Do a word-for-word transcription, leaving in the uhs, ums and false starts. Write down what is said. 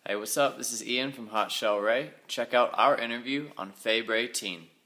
Hey, what's up? This is Ian from Hot Chelle Rae. Check out our interview on Febre Teen.